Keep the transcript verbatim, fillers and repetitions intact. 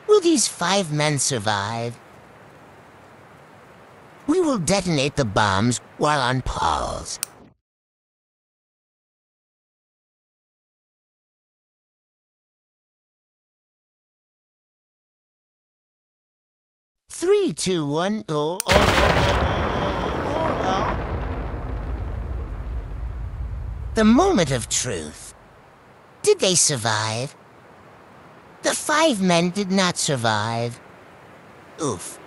Will these five men survive? We will detonate the bombs while on pause. Three, two, one, oh, oh, oh, oh, oh, oh. The moment of truth. Did they survive? The five men did not survive. Oof.